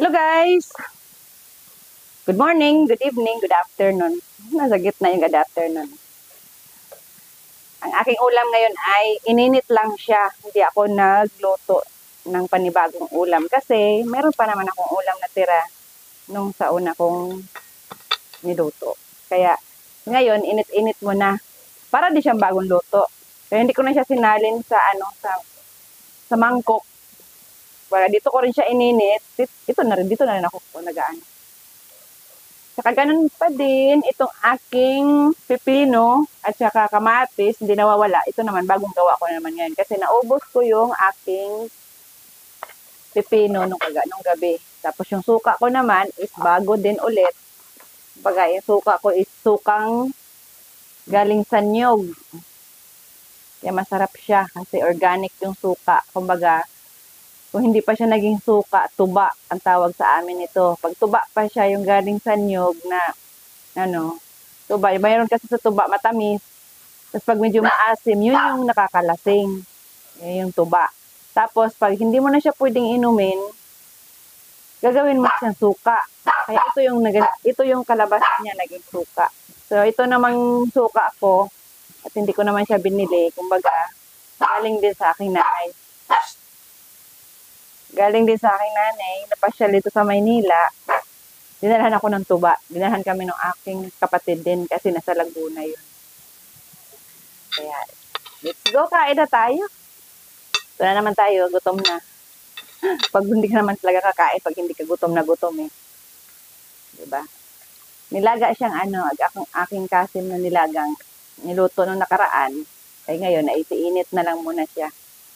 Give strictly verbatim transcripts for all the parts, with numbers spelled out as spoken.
Hello guys! Good morning, good evening, good afternoon. Nasa gitna yung good afternoon. Ang aking ulam ngayon ay ininit lang siya. Hindi ako nagluto ng panibagong ulam kasi meron pa naman akong ulam na tira nung sa una kong niluto. Kaya ngayon init-init mo na para di siyang bagong luto. Kaya hindi ko na siya sinalin sa ano sa sa mangkok. Para dito ko rin siya ininit. Ito na rin, dito na rin ako nag-aano. Saka ganun pa din, itong aking pipino at saka kamatis, hindi nawawala. Ito naman, bagong gawa ko naman ngayon. Kasi naubos ko yung aking pipino nung, kaga, nung gabi. Tapos yung suka ko naman is bago din ulit. Baga, yung suka ko is sukang galing sa niyog. Kaya masarap siya kasi organic yung suka. Kumbaga, kung hindi pa siya naging suka, tuba ang tawag sa amin ito. Pag tuba pa siya, yung galing sa niyog na, ano, tuba. Mayroon kasi sa tuba matamis. Tapos pag medyo maasim, yun yung nakakalasing. Yun yung tuba. Tapos pag hindi mo na siya pwedeng inumin, gagawin mo siyang suka. Kaya ito yung, ito yung kalabas niya naging suka. So ito namang suka ko, at hindi ko naman siya binili. Kumbaga, galing din sa aking nanay. Galing din sa aking nanay, napasyal dito sa Maynila. Dinalhan ako ng tuba. Dinalhan kami ng aking kapatid din kasi nasa Laguna yun. Kaya, let's go, kain na tayo. Ito na naman tayo, gutom na. Pag hindi ka naman talaga kakain, pag hindi ka gutom na gutom eh. Diba? Nilaga siyang ano, aking, aking kasim na nilagang niluto nung nakaraan. Ay ngayon, naisiinit na lang muna siya.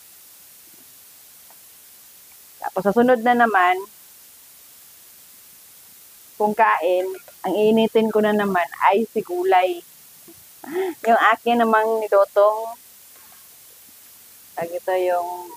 Tapos sa sunod na naman, kung kain, ang initin ko na naman ay si gulay. Yung akin namang nilutong, ito yung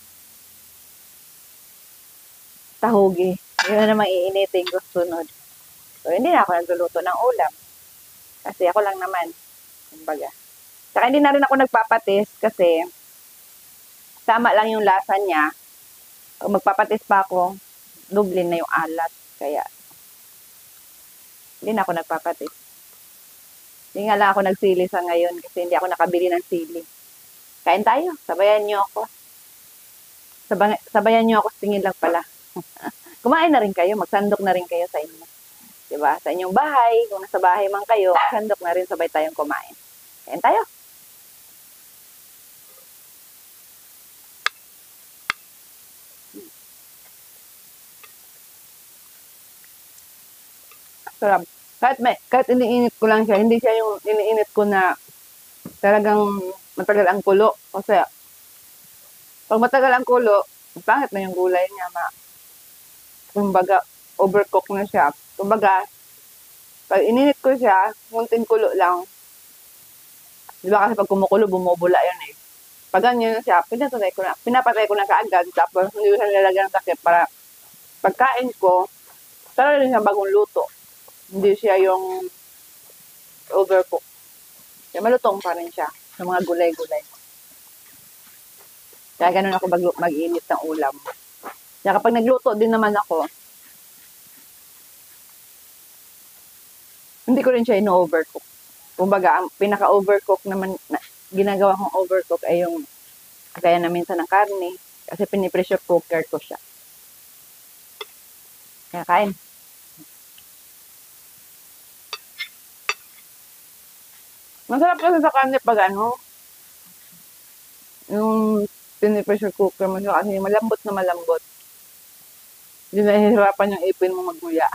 tahugi. Yun na namang iinitin ko sunod. So, hindi na ako nagluluto ng ulam. Kasi ako lang naman. Kumbaga. Saka hindi na rin ako nagpapatis kasi tama lang yung lasa niya. Kung magpapatis pa ako, dublin na yung alat. Kaya, hindi na ako nagpapatis. Hindi nga lang ako nagsili sa ngayon kasi hindi ako nakabili ng sili. Kain tayo. Sabayan niyo ako. Sabay, sabayan niyo ako. Tingin lang pala. Kumain na rin kayo. Magsandok na rin kayo sa inyo. Diba? Sa inyong bahay. Kung nasa bahay man kayo, magsandok na rin. Sabay tayong kumain. Kain tayo. Sarap. Kahit, may, kahit iniinit ko lang siya, hindi siya yung iniinit ko na talagang matagal ang kulo. Kasi, pag matagal ang kulo, pangit na yung gulay niya. Ma, kumbaga, overcook na siya. Kumbaga, pag ininit ko siya, munting kulo lang. Di ba kasi pag kumukulo, bumubula yan eh. Pag ganyan na siya, pinapatay ko na, pinapatay ko na kaagad. Tapos, hindi ko siya nilalagyan ng takip para pagkain ko, talaga rin siya bagong luto. Hindi siya yung overcook. Kaya malutong pa rin siya sa mga gulay-gulay. Kaya ganun ako mag- mag-init ng ulam. Kaya kapag nagluto din naman ako, hindi ko rin siya ino-overcook. Kumbaga, ang pinaka-overcook naman, na, ginagawa kong overcook ay yung kaya na minsan ng karne. Kasi pinipressure cooker ko siya. Kaya kain. Masarap kasi sa karne pag ano, yung pinipressure cooker mo siya kasi malambot na malambot. Hindi nahihirapan yung ipin mo magguya.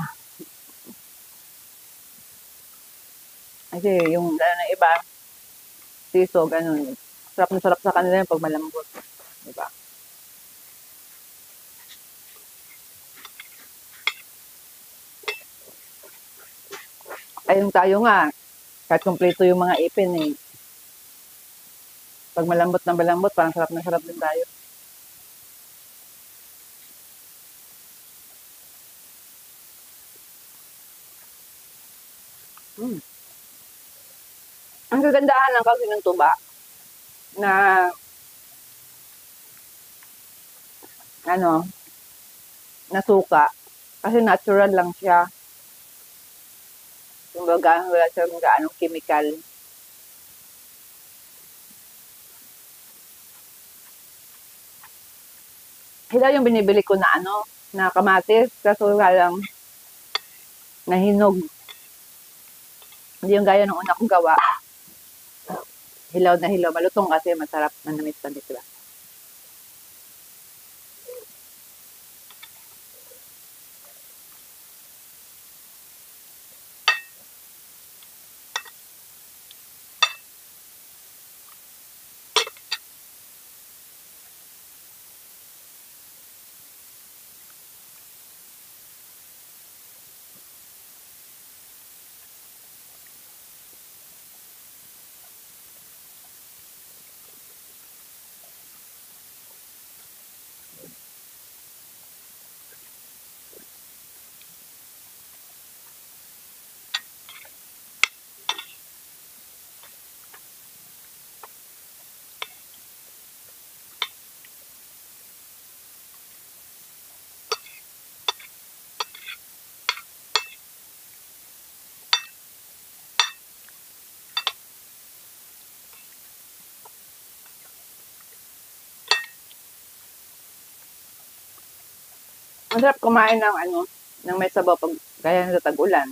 Kasi yung lalo ng iba, siso, ganun. Sarap na sarap sa kanila yung pag malambot. Diba? Ayun tayo nga, kahit kompleto yung mga ipin eh. Pag malambot na malambot, parang sarap na sarap din tayo. Hmm. Ang kagandahan lang kasi ng tuba na ano, na suka Kasi natural lang siya. Kumbaga, wala siyang gaanong chemical. Hilaw yung binibili ko na ano, na kamatis. Kaso wala lang, nahinog. Hindi yung gaya ng una kong gawa. Hilaw na hilaw. Malutong kasi masarap. Manamis-tamis, diba? Masarap kumain ng ano, ng may sabaw pag gaya sa tag-ulan.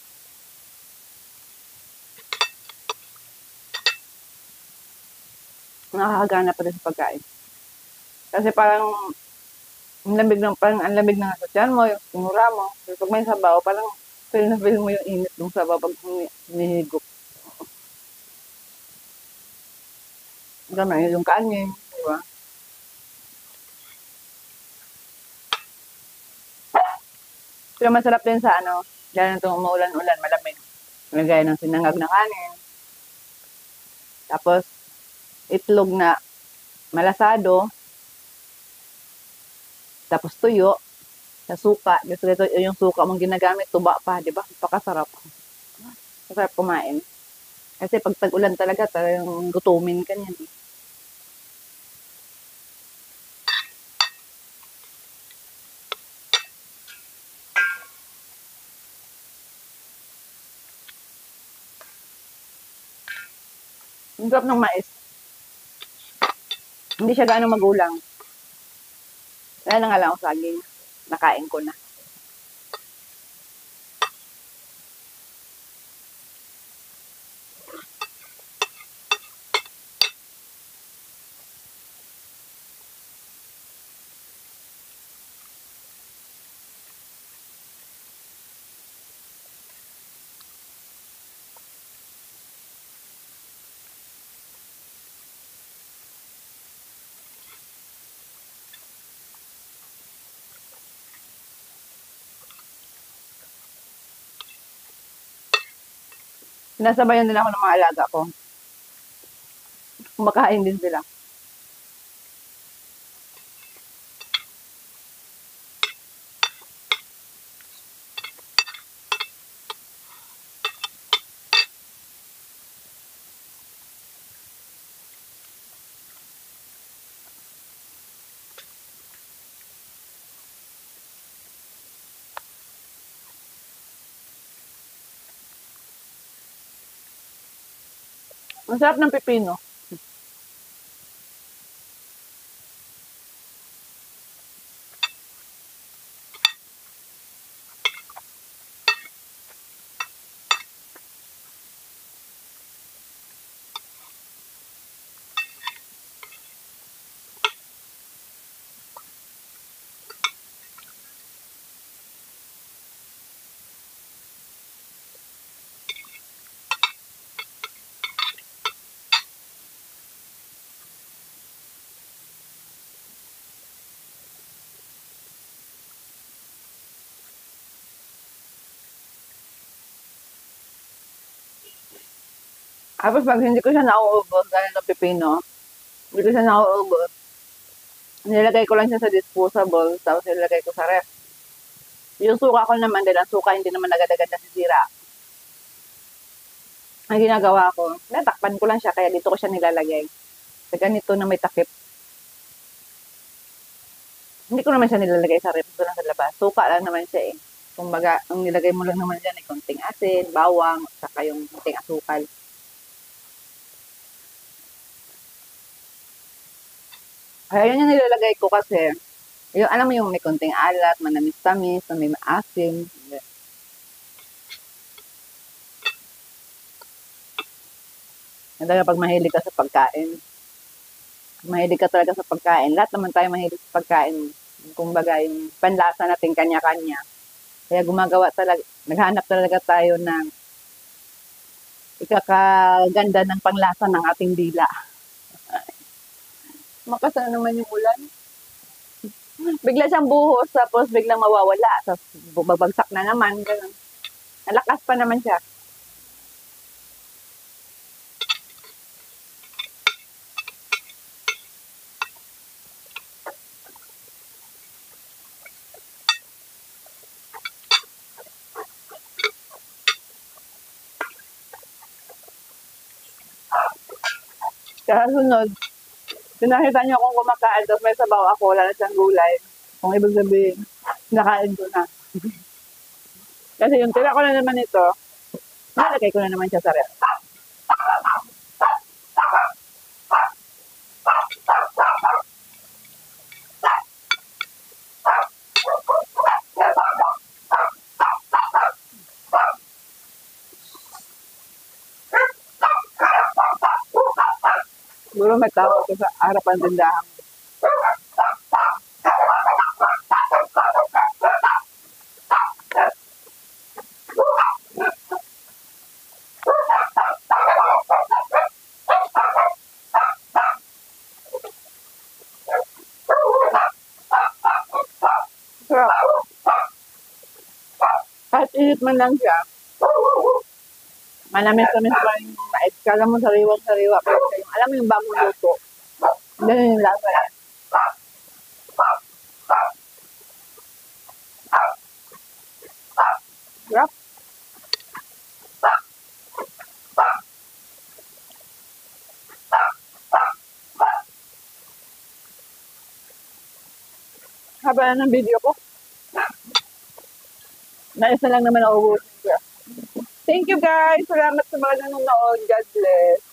Nakakagana pa rin sa pagkain. Kasi parang ang lamig ng parang ang lamig ng sasyan mo, yung sinura mo. Pero pag may sabaw, parang feel na feel mo yung init ng sabaw pag hinihigop. Gamay yung kanin, di ba? Pero masarap din sa ano, gaya nitong umuulan-ulan, malamig. Lagay ng sinangag na kanin. Tapos, itlog na malasado. Tapos tuyo. Sa suka. Gusto ito yung suka mong ginagamit, tuba pa, di ba? Napakasarap. Masarap kumain. Kasi pag tag-ulan talaga, talagang gutumin ka niyan. Eh. Ang sarap ng mais. Hindi siya gaano magulang. Kaya na nga lang ako saging. Nakain ko na. Sinasabayan din ako ng mga alaga ko. Kumakain din sila. Ang sarap ng pipino. Tapos pag hindi ko siya nauubos dahil ng pipino, hindi ko siya nauubos, nilagay ko lang siya sa disposable, tapos nilagay ko sa ref. Yung suka ko naman, dahil ang suka hindi naman agad-agad nasisira. Ang ginagawa ko, natakpan ko lang siya, kaya dito ko siya nilalagay. Sa ganito na may takip. Hindi ko naman siya nilalagay sa rep doon sa labas. Suka lang naman siya eh. Kumbaga, ang nilagay mo lang naman dyan ay konting asin, bawang, saka yung konting asukal. Kaya yun yung nilalagay ko kasi, yung, alam mo yung may konting alat, manamis-tamis, na may maasim. Talaga pag mahilig ka sa pagkain. Mahilig ka talaga sa pagkain. Lahat naman tayo mahilig sa pagkain. Kumbaga, yung panlasa natin kanya-kanya. Kaya gumagawa talaga, naghanap talaga tayo ng ikakaganda ng panglasa ng ating dila. Makasa na naman yung ulan. Bigla siyang buhos, tapos biglang mawawala. Tapos babagsak na naman. Ganun. Nalakas pa naman siya. Kaya sunod, pinakita niyo akong kumakain, tapos may sabaw ako, wala na siyang gulay. Kung ibig sabihin, nakain ko na. Kasi yung tira ko na naman ito, nalagay ko na naman siya sa rep. Siguro may tao ko sa harapan tindahan. Sarap. Kahit init man lang siya, manamis-tamis pa rin yung mais. Kala mo sariwang-sariwa. Pero yung, alam mo yung bagong luto. Ganun yung lasa yan. Sarap. Haba na ng video ko. Nais na lang naman ako ubusin ko. Thank you guys. Salamat sa mga nanonood. God bless.